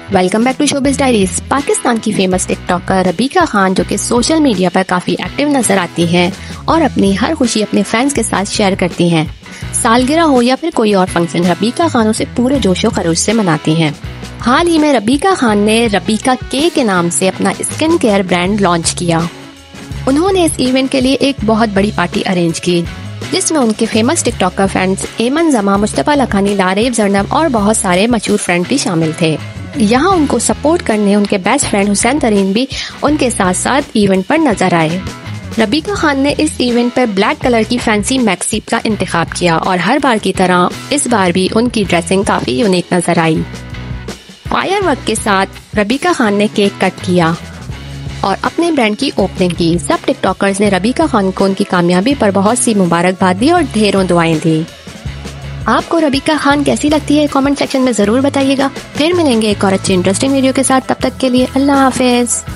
Welcome back to showbiz diaries. Pakistan की famous TikToker रबीका Khan जो कि सोशल मीडिया पर काफ़ी एक्टिव नजर आती हैं और अपनी हर खुशी अपने फैंस के साथ शेयर करती हैं। सालगिरह हो या फिर कोई और फंक्शन, रबीका खान उसे पूरे जोशो खरोश से मनाती हैं। हाल ही में रबीका खान ने रबीका के नाम से अपना स्किन केयर ब्रांड लॉन्च किया। उन्होंने इस इवेंट के लिए एक बहुत बड़ी पार्टी अरेंज की जिसमें उनके फेमस टिकटॉकर फ्रेंड्स एमन जमा, मुस्तफा लखानी, लारेब जरनब और बहुत सारे मशहूर फ्रेंड भी शामिल थे। यहाँ उनको सपोर्ट करने उनके बेस्ट फ्रेंड हुसैन तरीन भी उनके साथ साथ इवेंट पर नजर आए। रबीका खान ने इस इवेंट पर ब्लैक कलर की फैंसी मैक्सी का इंतखाब किया और हर बार की तरह इस बार भी उनकी ड्रेसिंग काफी यूनिक नजर आई। फायरवर्क के साथ रबीका खान ने केक कट किया और अपने ब्रांड की ओपनिंग की। सब टिकटॉकर्स ने रबीका खान को उनकी कामयाबी पर बहुत सी मुबारकबाद दी और ढेरों दुआएं दी। आपको रबीका खान कैसी लगती है कमेंट सेक्शन में जरूर बताइएगा। फिर मिलेंगे एक और अच्छी इंटरेस्टिंग वीडियो के साथ। तब तक के लिए अल्लाह हाफिज।